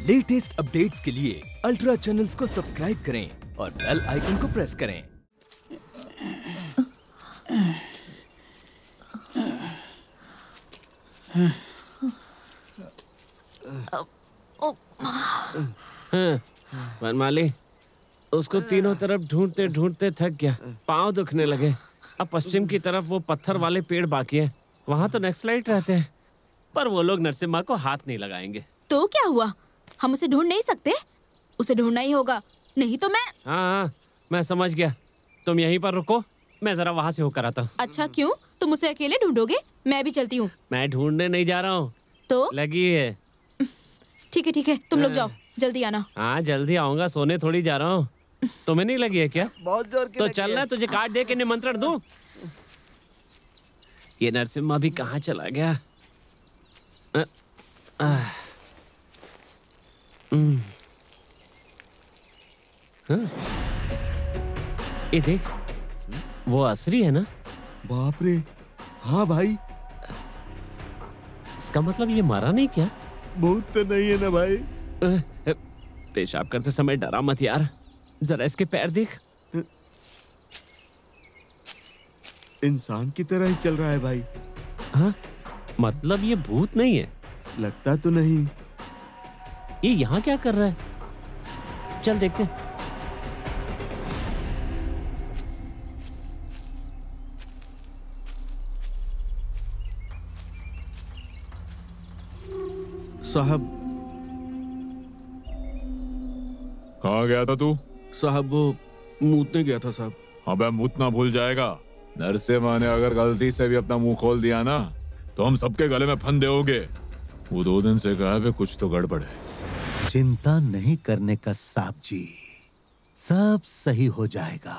Latest updates के लिए ultra channels को सब्सक्राइब करें और बेल आइकन को प्रेस करें। वनमाली, उसको तीनों तरफ ढूंढते ढूंढते थक गया, पाँव दुखने लगे। अब पश्चिम की तरफ वो पत्थर वाले पेड़ बाकी हैं, वहाँ तो नक्सलाइट रहते हैं, पर वो लोग नरसिम्हा को हाथ नहीं लगाएंगे। तो क्या हुआ, हम उसे ढूंढ नहीं सकते? उसे ढूंढना ही होगा, नहीं तो मैं। हाँ, मैं समझ गया। तुम यहीं पर रुको, मैं जरा वहाँ से होकर आता हूँ। अच्छा, क्यों? तुम उसे अकेले ढूंढोगे? मैं भी चलती हूँ। मैं ढूंढने नहीं जा रहा हूँ, तो लगी है। ठीक है, तुम लोग जाओ, जल्दी आना। हाँ, जल्दी आऊंगा, सोने थोड़ी जा रहा हूँ। तुम्हें नहीं लगी है क्या? बहुत जोर की तो लगी चलना, है। तुझे कार्ड दे के निमंत्रण दूं? ये नरसिम्हा भी कहाँ चला गया? ये देख, वो असरी है ना? बाप रे, हाँ भाई। इसका मतलब ये मारा नहीं क्या? भूत तो नहीं है ना भाई? पेशाब करते समय डरा मत यार, जरा इसके पैर देख। इंसान की तरह ही चल रहा है भाई। हाँ, मतलब ये भूत नहीं है? लगता तो नहीं। ये यहाँ क्या कर रहा है? चल देखते हैं। साहब, कहाँ गया था तू? साहब वो मूतने गया था साहब। अबे मूतना भूल जाएगा। नरसिम्हा ने अगर गलती से भी अपना मुंह खोल दिया ना, तो हम सबके गले में फंदे होगे। वो 2 दिन से कहा कुछ तो गड़बड़ है। चिंता नहीं करने का साहब जी, सब सही हो जाएगा।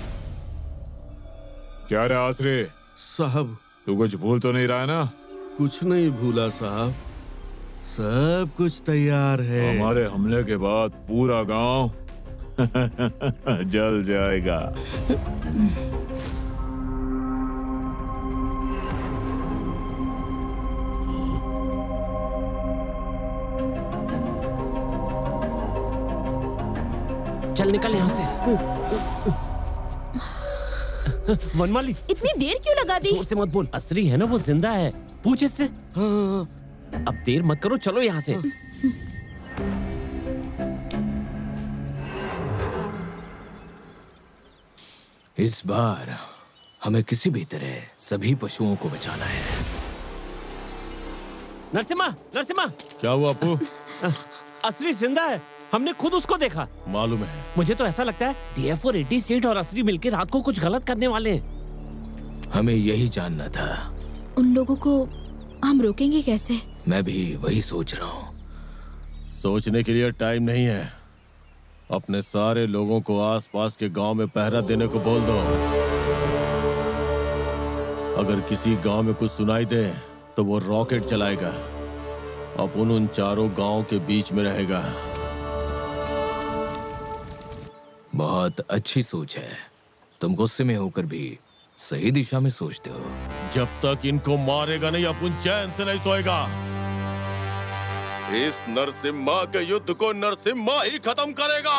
क्या रे आसरे, साहब तू कुछ भूल तो नहीं रहा है ना? कुछ नहीं भूला साहब, सब कुछ तैयार है। हमारे हमले के बाद पूरा गांव जल जाएगा। चल निकल यहाँ से। वनमाली, इतनी देर क्यों लगा दी? जोर से मत बोल, असरी है ना, वो जिंदा है, पूछ इससे। हाँ, अब देर मत करो, चलो यहाँ से। इस बार हमें किसी भी तरह सभी पशुओं को बचाना है। नरसिम्हा, नरसिम्हा! क्या हुआ अपू? असरी जिंदा है, हमने खुद उसको देखा। मालूम है। मुझे तो ऐसा लगता है डीएफ और 80 सेठ और असरी मिलकर रात को कुछ गलत करने वाले हैं। हमें यही जानना था। उन लोगों को हम रोकेंगे कैसे? मैं भी वही सोच रहा हूँ। सोचने के लिए टाइम नहीं है। अपने सारे लोगों को आसपास के गांव में पहरा देने को बोल दो। अगर किसी गांव में कुछ सुनाई दे तो वो रॉकेट चलाएगा। अपन उन चारों गांव के बीच में रहेगा। बहुत अच्छी सोच है। तुम गुस्से में होकर भी सही दिशा में सोचते हो। जब तक इनको मारेगा नहीं, अपन चैन से नहीं सोएगा। इस नरसिम्हा के युद्ध को नरसिम्हा ही खत्म करेगा।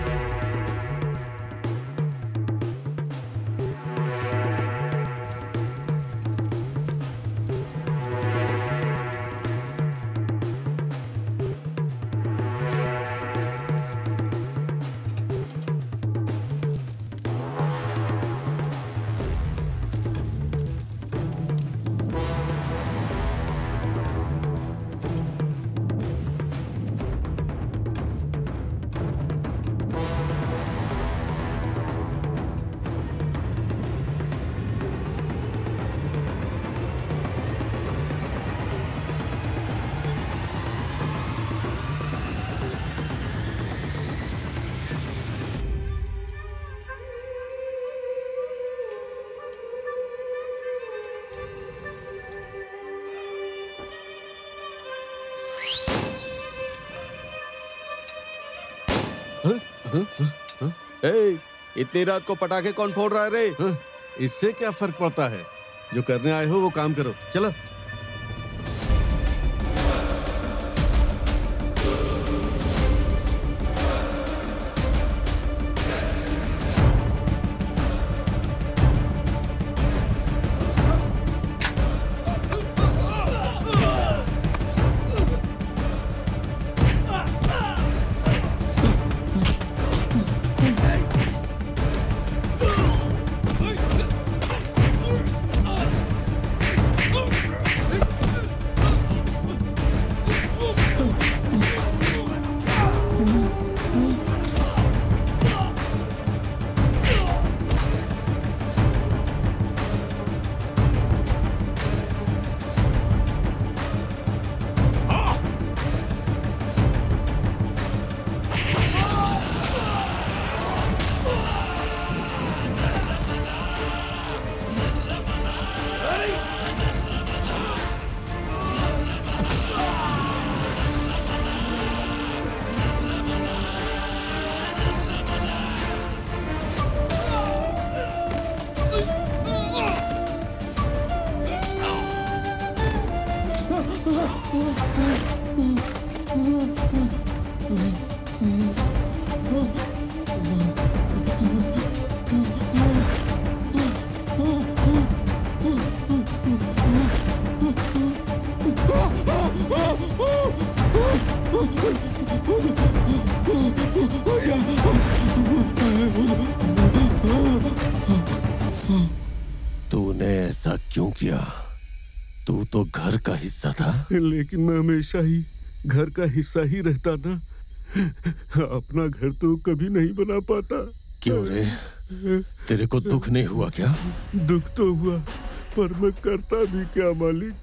इतनी रात को पटाखे कौन फोड़ रहा है रे? इससे क्या फर्क पड़ता है? जो करने आए हो वो काम करो, चलो। तूने ऐसा क्यों किया? तू तो घर का हिस्सा था। लेकिन मैं हमेशा ही घर का हिस्सा ही रहता ना। अपना घर तो कभी नहीं बना पाता। क्यों रे? तेरे को दुख नहीं हुआ क्या? दुख तो हुआ, पर मैं करता भी क्या मालिक?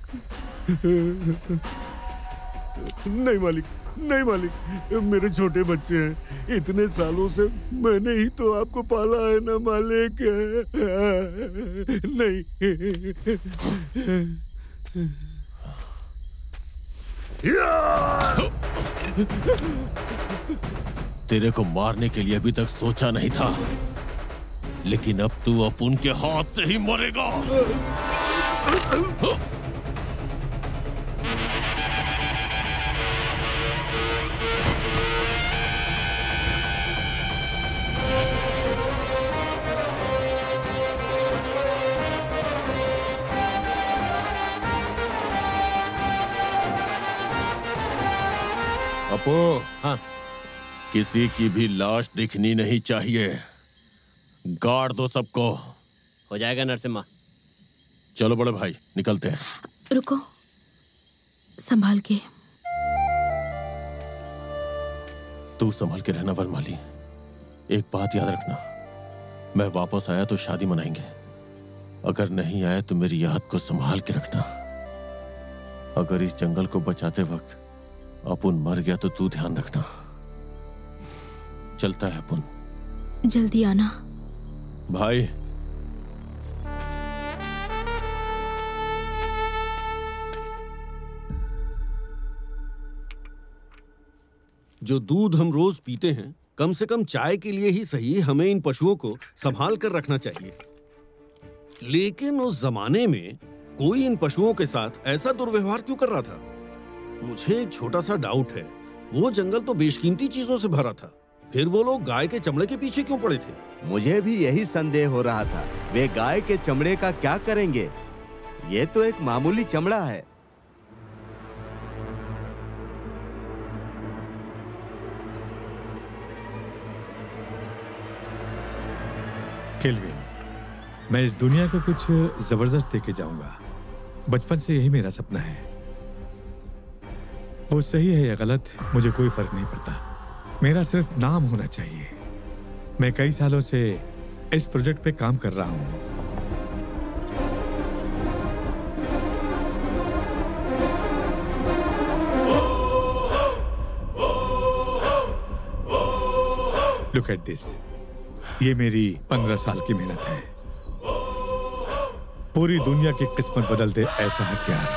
नहीं मालिक, नहीं मालिक, मेरे छोटे बच्चे हैं। इतने सालों से मैंने ही तो आपको पाला है ना मालिक। नहीं। तेरे को मारने के लिए अभी तक सोचा नहीं था, लेकिन अब तू अपुन के हाथ से ही मरेगा। अपो, हाँ। किसी की भी लाश दिखनी नहीं चाहिए। गाड़ दो सबको। हो जाएगा नरसिम्हा। चलो बड़े भाई, निकलते हैं। रुको, संभाल के। तू संभल के रहना वनमाली। एक बात याद रखना, मैं वापस आया तो शादी मनाएंगे। अगर नहीं आया तो मेरी याद को संभाल के रखना। अगर इस जंगल को बचाते वक्त अपुन मर गया तो तू ध्यान रखना। चलता है अपुन। जल्दी आना भाई। जो दूध हम रोज पीते हैं, कम से कम चाय के लिए ही सही हमें इन पशुओं को संभाल कर रखना चाहिए। लेकिन उस जमाने में कोई इन पशुओं के साथ ऐसा दुर्व्यवहार क्यों कर रहा था? मुझे एक छोटा सा डाउट है। वो जंगल तो बेशकीमती चीजों से भरा था, फिर वो लोग गाय के चमड़े के पीछे क्यों पड़े थे? मुझे भी यही संदेह हो रहा था। वे गाय के चमड़े का क्या करेंगे? ये तो एक मामूली चमड़ा है। केल्विन, मैं इस दुनिया को कुछ जबरदस्त देके जाऊंगा। बचपन से यही मेरा सपना है। वो सही है या गलत, मुझे कोई फर्क नहीं पड़ता। मेरा सिर्फ नाम होना चाहिए। मैं कई सालों से इस प्रोजेक्ट पे काम कर रहा हूं। Look at this. ये मेरी 15 साल की मेहनत है। पूरी दुनिया की किस्मत बदल दे ऐसा हथियार।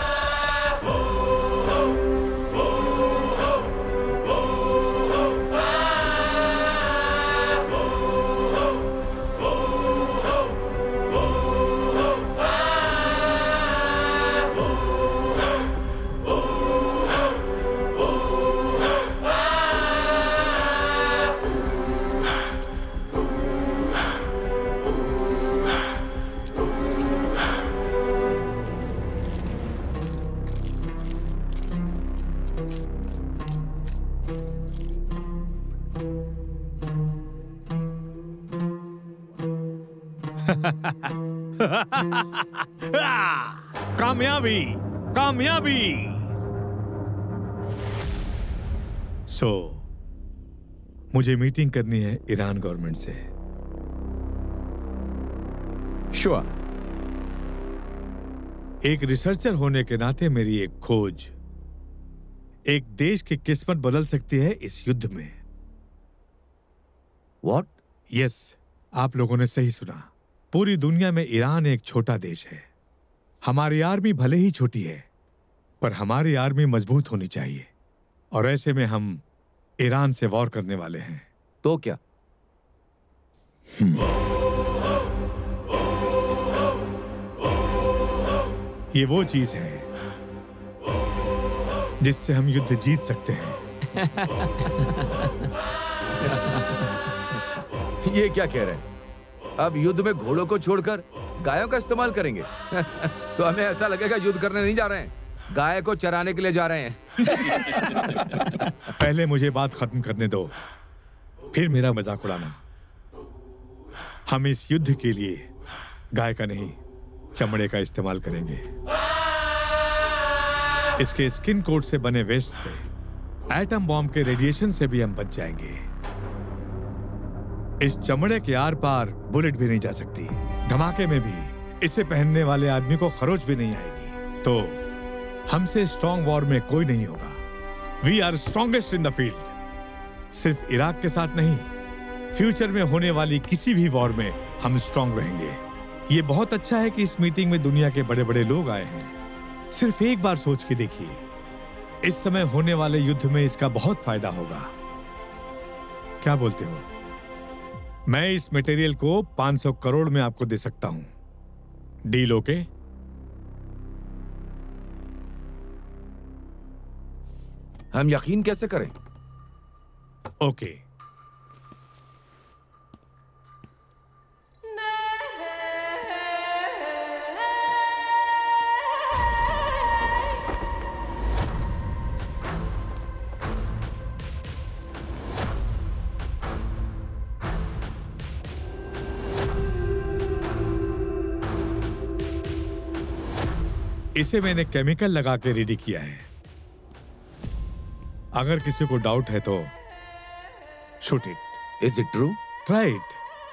कामयाबी, कामयाबी। मुझे मीटिंग करनी है ईरान गवर्नमेंट से। श्योर। एक रिसर्चर होने के नाते मेरी एक खोज एक देश की किस्मत बदल सकती है इस युद्ध में। What? यस, आप लोगों ने सही सुना। पूरी दुनिया में ईरान एक छोटा देश है। हमारी आर्मी भले ही छोटी है, पर हमारी आर्मी मजबूत होनी चाहिए। और ऐसे में हम ईरान से वॉर करने वाले हैं। तो क्या? ये वो चीज है जिससे हम युद्ध जीत सकते हैं। ये क्या कह रहे हैं? अब युद्ध में घोड़ों को छोड़कर गायों का इस्तेमाल करेंगे? तो हमें ऐसा लगेगा युद्ध करने नहीं जा रहे हैं, गाय को चराने के लिए जा रहे हैं। पहले मुझे बात खत्म करने दो, फिर मेरा मजाक उड़ाना। हम इस युद्ध के लिए गाय का नहीं, चमड़े का इस्तेमाल करेंगे। इसके स्किन कोट से बने वेस्ट से, एटम बॉम्ब के रेडिएशन से भी हम बच जाएंगे। इस चमड़े के आर पार बुलेट भी नहीं जा सकती। धमाके में भी इसे पहनने वाले आदमी को खरोच भी नहीं आएगी। तो हमसे स्ट्रॉन्ग वॉर में कोई नहीं होगा। We are strongest in the field. सिर्फ इराक के साथ नहीं, फ्यूचर में होने वाली किसी भी वॉर में हम स्ट्रॉन्ग रहेंगे। ये बहुत अच्छा है कि इस मीटिंग में दुनिया के बड़े बड़े लोग आए हैं। सिर्फ एक बार सोच के देखिए, इस समय होने वाले युद्ध में इसका बहुत फायदा होगा। क्या बोलते हो? मैं इस मटेरियल को 500 करोड़ में आपको दे सकता हूं। Deal okay? हम यकीन कैसे करें? ओके। इसे मैंने केमिकल लगा के रेडी किया है। अगर किसी को डाउट है तो shoot it. Is it true? Try it.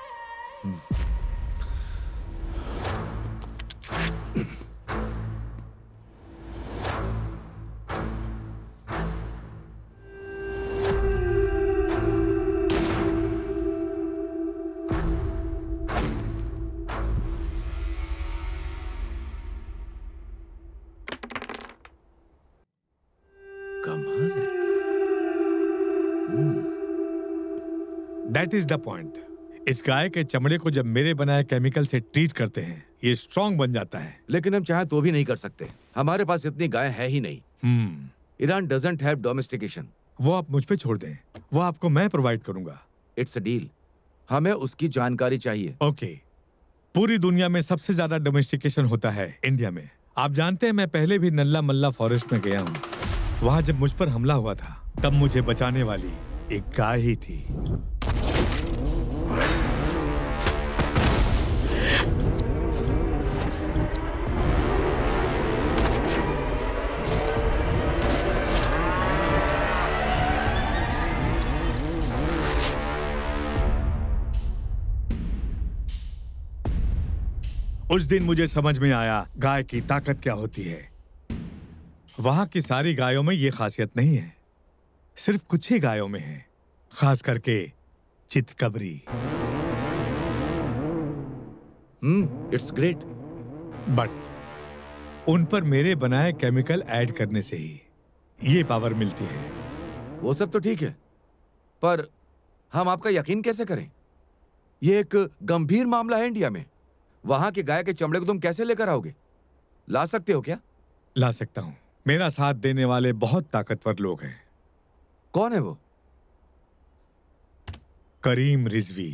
That is the point. इस गाय के चमड़े को जब मेरे बनाए केमिकल से ट्रीट करते हैं, ये स्ट्रॉन्ग बन जाता है। लेकिन हम चाहें तो भी नहीं कर सकते। हमारे पास इतनी गाय है ही नहीं। Iran doesn't have domestication. वो आप मुझ पे छोड़ दें, वो आपको मैं प्रोवाइड करूंगा। It's a deal. हमें उसकी जानकारी चाहिए। ओके। पूरी दुनिया में सबसे ज्यादा डोमेस्टिकेशन होता है इंडिया में। आप जानते हैं, मैं पहले भी नल्ला मल्ला फॉरेस्ट में गया हूँ। वहां जब मुझ पर हमला हुआ था, तब मुझे बचाने वाली एक गाय ही थी। उस दिन मुझे समझ में आया गाय की ताकत क्या होती है। वहां की सारी गायों में ये खासियत नहीं है, सिर्फ कुछ ही गायों में है, खास करके चितकबरी। It's great. बट उन पर मेरे बनाए केमिकल ऐड करने से ही ये पावर मिलती है। वो सब तो ठीक है, पर हम आपका यकीन कैसे करें? ये एक गंभीर मामला है इंडिया में। वहां के गाय के चमड़े को तुम कैसे लेकर आओगे? ला सकते हो क्या? ला सकता हूं। मेरा साथ देने वाले बहुत ताकतवर लोग हैं। कौन है वो? करीम रिजवी।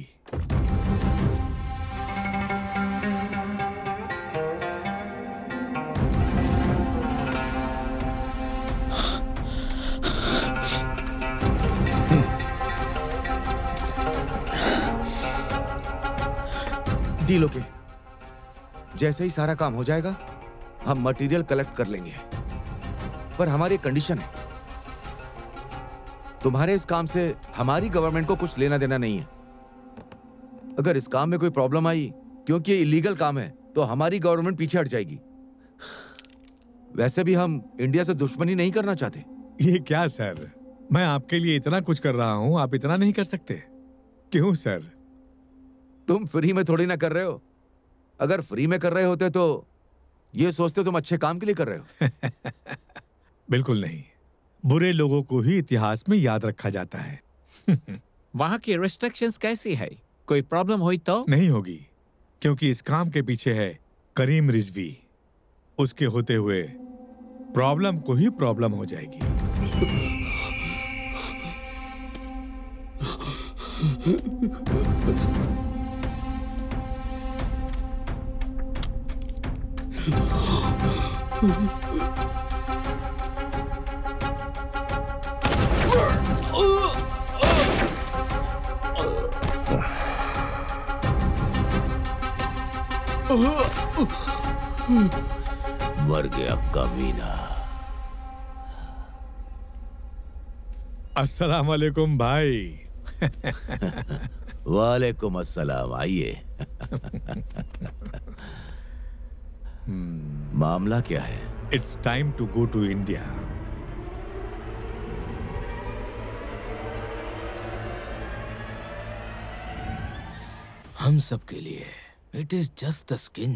Deal okay. जैसे ही सारा काम हो जाएगा, हम मटेरियल कलेक्ट कर लेंगे। पर हमारी एक कंडीशन है। तुम्हारे इस काम से हमारी गवर्नमेंट को कुछ लेना देना नहीं है। अगर इस काम में कोई प्रॉब्लम आई, क्योंकि ये इलीगल काम है, तो हमारी गवर्नमेंट पीछे हट जाएगी। वैसे भी हम इंडिया से दुश्मनी नहीं करना चाहते। ये क्या सर, मैं आपके लिए इतना कुछ कर रहा हूं, आप इतना नहीं कर सकते? क्यों सर? तुम फ्री में थोड़ी ना कर रहे हो। अगर फ्री में कर रहे होते तो ये सोचते तुम अच्छे काम के लिए कर रहे हो। बिल्कुल नहीं। बुरे लोगों को ही इतिहास में याद रखा जाता है। वहां की रेस्ट्रिक्शंस कैसी है? कोई प्रॉब्लम हुई तो? नहीं होगी, क्योंकि इस काम के पीछे है करीम रिजवी। उसके होते हुए प्रॉब्लम को ही प्रॉब्लम हो जाएगी। मर गया कमीना। अस्सलाम वालेकुम भाई। वालेकुम अस्सलाम, आइए। मामला क्या है? It's time to go to India. हम सब के लिए it is just a skin,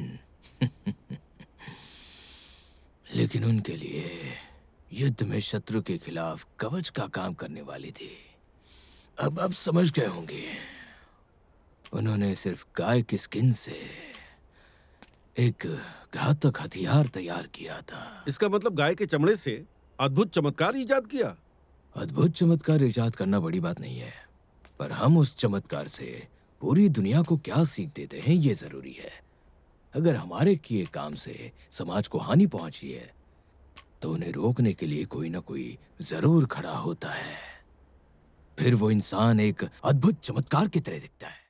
लेकिन उनके लिए युद्ध में शत्रु के खिलाफ कवच का काम करने वाली थी। अब समझ गए होंगे, उन्होंने सिर्फ गाय की स्किन से एक घातक हथियार तैयार किया था। इसका मतलब गाय के चमड़े से अद्भुत चमत्कार इजाद किया। अद्भुत चमत्कार इजाद करना बड़ी बात नहीं है, पर हम उस चमत्कार से पूरी दुनिया को क्या सीख देते हैं ये जरूरी है। अगर हमारे किए काम से समाज को हानि पहुंची है तो उन्हें रोकने के लिए कोई ना कोई जरूर खड़ा होता है। फिर वो इंसान एक अद्भुत चमत्कार की तरह दिखता है।